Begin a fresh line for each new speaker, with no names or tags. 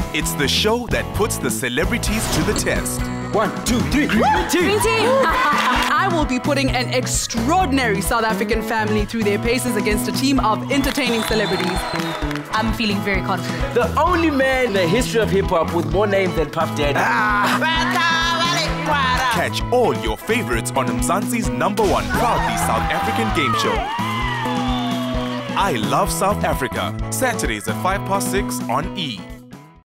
It's the show that puts the celebrities to the test.
1, 2, 3, green team!
Green team! I will be putting an extraordinary South African family through their paces against a team of entertaining celebrities.
I'm feeling very confident.
The only man in the history of hip-hop with more names than Puff Daddy.
Catch all your favorites on Mzansi's #1 proudly South African game show. I Love South Africa, Saturdays at 6:05 on E!